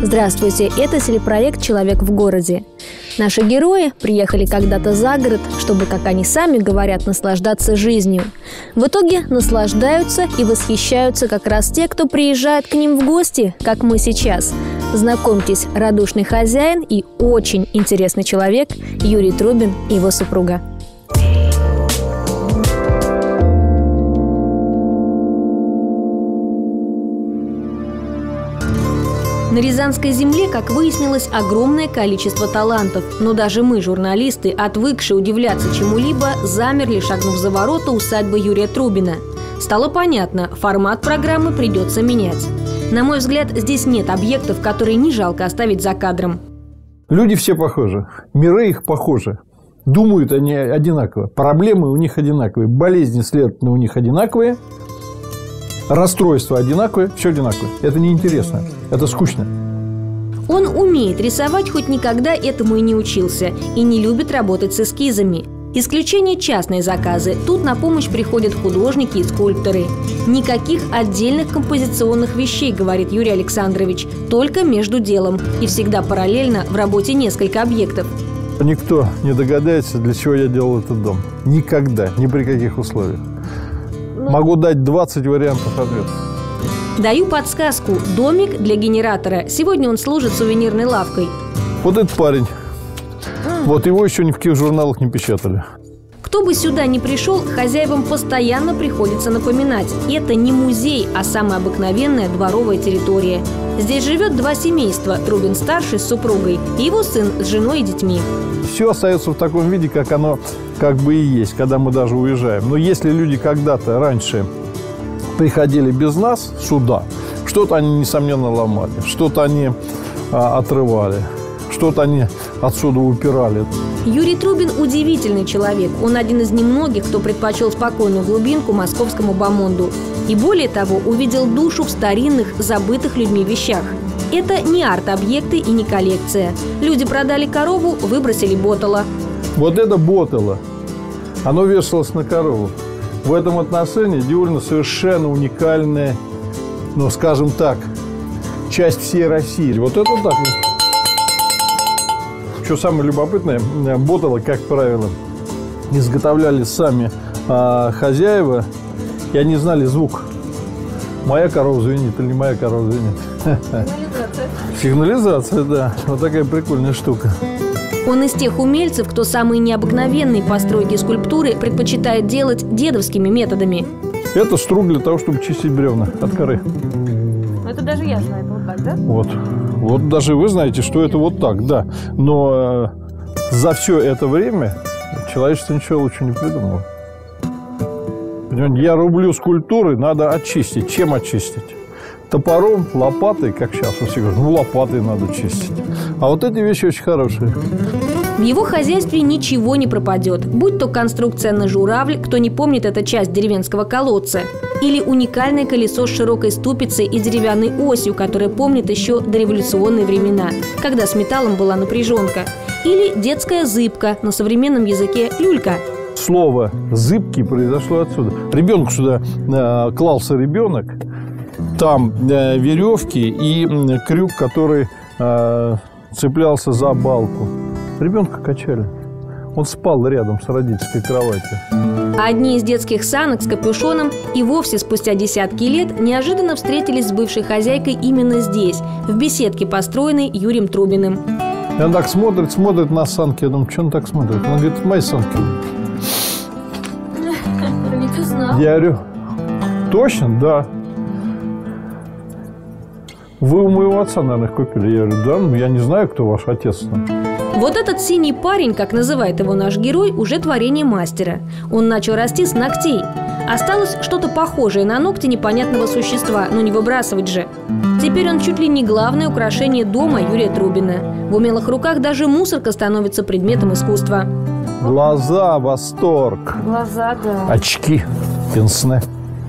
Здравствуйте, это телепроект «Человек в городе». Наши герои приехали когда-то за город, чтобы, как они сами говорят, наслаждаться жизнью. В итоге наслаждаются и восхищаются как раз те, кто приезжает к ним в гости, как мы сейчас. Знакомьтесь, радушный хозяин и очень интересный человек Юрий Трубин и его супруга. На Рязанской земле, как выяснилось, огромное количество талантов. Но даже мы, журналисты, отвыкшие удивляться чему-либо, замерли, шагнув за ворота усадьбы Юрия Трубина. Стало понятно, формат программы придется менять. На мой взгляд, здесь нет объектов, которые не жалко оставить за кадром. Люди все похожи, миры их похожи. Думают они одинаково, проблемы у них одинаковые, болезни, следовательно, у них одинаковые. Расстройства одинаковые, все одинаковое. Это неинтересно, это скучно. Он умеет рисовать, хоть никогда этому и не учился, и не любит работать с эскизами. Исключение частные заказы. Тут на помощь приходят художники и скульпторы. Никаких отдельных композиционных вещей, говорит Юрий Александрович, только между делом. И всегда параллельно в работе несколько объектов. Никто не догадается, для чего я делал этот дом. Никогда, ни при каких условиях. Могу дать 20 вариантов ответов. Даю подсказку. Домик для генератора. Сегодня он служит сувенирной лавкой. Вот этот парень. Вот его еще ни в каких журналах не печатали. Кто бы сюда ни пришел, хозяевам постоянно приходится напоминать. Это не музей, а самая обыкновенная дворовая территория. Здесь живет два семейства. Трубин-старший с супругой и его сын с женой и детьми. Все остается в таком виде, как оно как бы и есть, когда мы даже уезжаем. Но если люди когда-то раньше приходили без нас сюда, что-то они, несомненно, ломали, что-то они отрывали, что-то они отсюда упирали. Юрий Трубин удивительный человек. Он один из немногих, кто предпочел спокойную глубинку московскому бомонду. И более того, увидел душу в старинных, забытых людьми вещах. Это не арт-объекты и не коллекция. Люди продали корову, выбросили ботало. Вот это ботало. Оно вешалось на корову. В этом отношении Диулина совершенно уникальная, ну, скажем так, часть всей России. Вот это так. Что самое любопытное, ботало, как правило, изготовляли сами хозяева, и они знали звук. Моя корова звенит или не моя корова звенит. Сигнализация. Сигнализация, да. Вот такая прикольная штука. Он из тех умельцев, кто самые необыкновенные постройки скульптуры предпочитает делать дедовскими методами. Это струк для того, чтобы чистить бревна от коры. Это даже я знаю, это вот так, да? Вот даже вы знаете, что это вот так, да. Но за все это время человечество ничего лучше не придумало. Я рублю скульптуры, надо очистить. Чем очистить? Топором, лопатой, как сейчас все говорят, лопатой надо чистить. А вот эти вещи очень хорошие. В его хозяйстве ничего не пропадет. Будь то конструкция на журавль, кто не помнит, это часть деревенского колодца, или уникальное колесо с широкой ступицей и деревянной осью, которое помнит еще дореволюционные времена, когда с металлом была напряженка, или детская зыбка, на современном языке люлька. Слово «зыбкий» произошло отсюда. Ребенку сюда клался ребенок, там веревки и крюк, который цеплялся за балку. Ребенка качали. Он спал рядом с родительской кроватью. Одни из детских санок с капюшоном и вовсе спустя десятки лет неожиданно встретились с бывшей хозяйкой именно здесь, в беседке, построенной Юрием Трубиным. И он так смотрит на санки. Я думаю, что он так смотрит? Он говорит, это мои санки. Я говорю, точно? Да. Вы у моего отца, наверное, купили. Я говорю, да, но я не знаю, кто ваш отец. Вот этот синий парень, как называет его наш герой, уже творение мастера. Он начал расти с ногтей. Осталось что-то похожее на ногти непонятного существа, но не выбрасывать же. Теперь он чуть ли не главное украшение дома Юрия Трубина. В умелых руках даже мусорка становится предметом искусства. Глаза, восторг. Глаза, да. Очки, пенсне.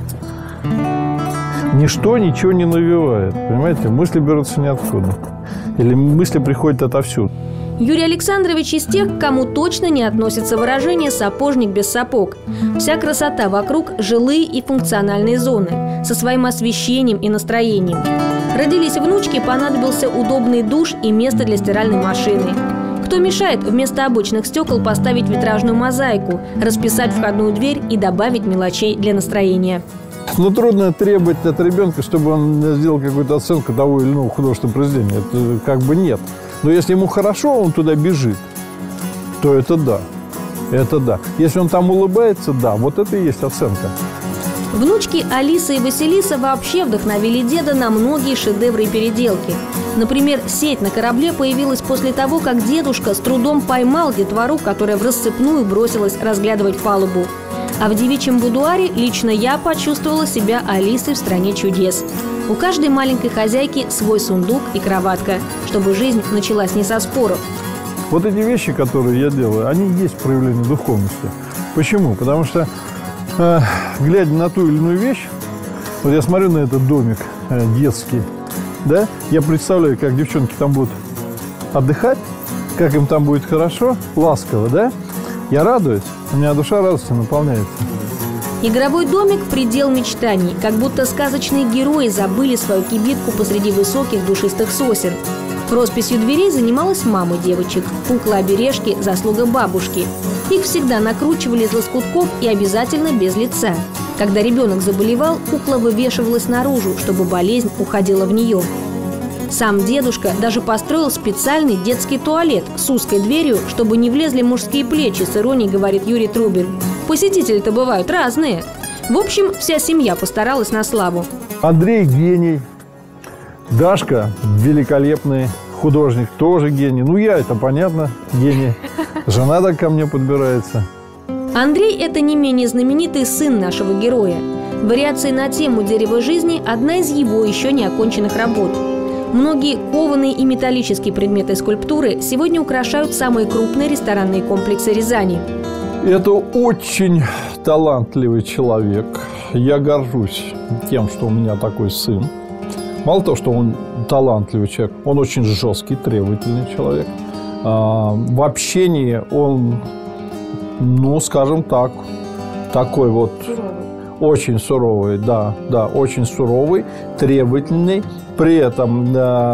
Ничто ничего не навевает. Понимаете, мысли берутся ниоткуда. Или мысли приходят отовсюду. Юрий Александрович из тех, к кому точно не относится выражение «сапожник без сапог». Вся красота вокруг – жилые и функциональные зоны, со своим освещением и настроением. Родились внучки, понадобился удобный душ и место для стиральной машины. Кто мешает вместо обычных стекол поставить витражную мозаику, расписать входную дверь и добавить мелочей для настроения? Но трудно требовать от ребенка, чтобы он сделал какую-то оценку того или иного художественного произведения. Это как бы нет. Но если ему хорошо, он туда бежит, то это да. Это да. Если он там улыбается, да, вот это и есть оценка. Внучки Алиса и Василиса вообще вдохновили деда на многие шедевры и переделки. Например, сеть на корабле появилась после того, как дедушка с трудом поймал детвору, которая в рассыпную бросилась разглядывать палубу. А в девичьем будуаре лично я почувствовала себя Алисой в «Стране чудес». У каждой маленькой хозяйки свой сундук и кроватка, чтобы жизнь началась не со споров. Вот эти вещи, которые я делаю, они и есть проявление духовности. Почему? Потому что, глядя на ту или иную вещь, вот я смотрю на этот домик детский, да, я представляю, как девчонки там будут отдыхать, как им там будет хорошо, ласково, да? Я радуюсь, у меня душа радостью наполняется. Игровой домик – предел мечтаний, как будто сказочные герои забыли свою кибитку посреди высоких душистых сосен. Росписью дверей занималась мама девочек. Куклы-обережки – заслуга бабушки. Их всегда накручивали из лоскутков и обязательно без лица. Когда ребенок заболевал, кукла вывешивалась наружу, чтобы болезнь уходила в нее. Сам дедушка даже построил специальный детский туалет с узкой дверью, чтобы не влезли мужские плечи, с иронией говорит Юрий Трубин. Посетители-то бывают разные. В общем, вся семья постаралась на славу. Андрей гений, Дашка великолепный художник, тоже гений. Ну, я, это понятно, гений. Жена так ко мне подбирается. Андрей – это не менее знаменитый сын нашего героя. Вариации на тему «Дерево жизни» – одна из его еще не оконченных работ. Многие кованые и металлические предметы скульптуры сегодня украшают самые крупные ресторанные комплексы Рязани. Это очень талантливый человек. Я горжусь тем, что у меня такой сын. Мало того, что он талантливый человек, он очень жесткий, требовательный человек. В общении он, ну, скажем так, такой вот очень суровый, да, очень суровый, требовательный, при этом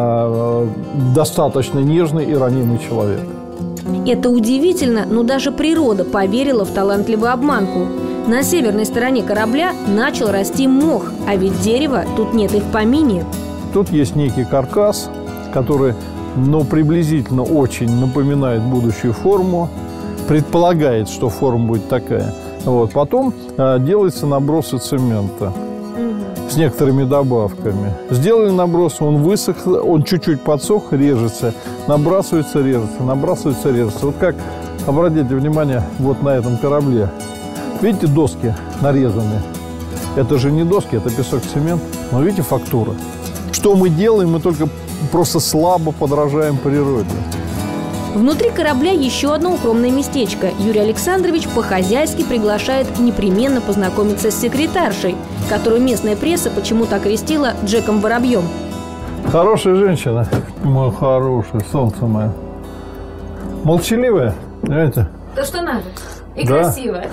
достаточно нежный и ранимый человек. Это удивительно, но даже природа поверила в талантливую обманку. На северной стороне корабля начал расти мох, а ведь дерева тут нет и в помине. Тут есть некий каркас, который, ну, приблизительно очень напоминает будущую форму, предполагает, что форма будет такая. Вот. Потом делается набросы цемента с некоторыми добавками. Сделали наброс, он высох, он чуть-чуть подсох, режется, набрасывается, режется, набрасывается, режется. Вот как, обратите внимание, вот на этом корабле. Видите, доски нарезаны? Это же не доски, это песок, цемент. Но видите, фактура. Что мы делаем? Мы только просто слабо подражаем природе. Внутри корабля еще одно укромное местечко. Юрий Александрович по-хозяйски приглашает непременно познакомиться с секретаршей, которую местная пресса почему-то окрестила Джеком Воробьем. Хорошая женщина, моя хорошая, солнце мое. Молчаливая, понимаете? То, что надо. И да? красивая.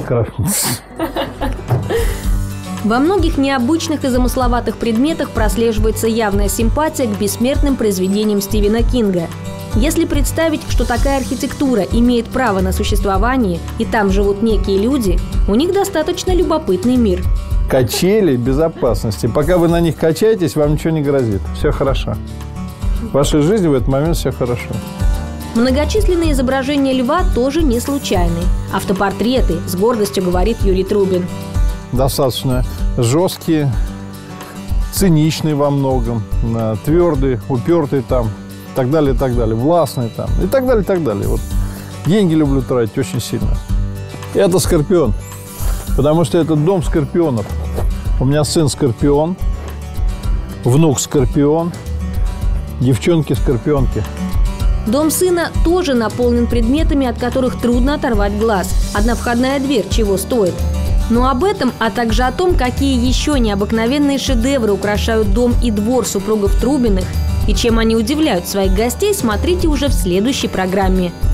Во многих необычных и замысловатых предметах прослеживается явная симпатия к бессмертным произведениям Стивена Кинга. Если представить, что такая архитектура имеет право на существование, и там живут некие люди, у них достаточно любопытный мир. Качели безопасности. Пока вы на них качаетесь, вам ничего не грозит. Все хорошо. В вашей жизни в этот момент все хорошо. Многочисленные изображения льва тоже не случайны. Автопортреты, с гордостью говорит Юрий Трубин. Достаточно жесткие, циничные во многом, твердые, упертые там, и так далее, властные там, и так далее. Вот. Деньги люблю тратить очень сильно. Это скорпион, потому что это дом скорпионов. У меня сын скорпион, внук скорпион, девчонки-скорпионки. Дом сына тоже наполнен предметами, от которых трудно оторвать глаз. Одна входная дверь чего стоит. Но об этом, а также о том, какие еще необыкновенные шедевры украшают дом и двор супругов Трубиных, И чем они удивляют своих гостей, смотрите уже в следующей программе.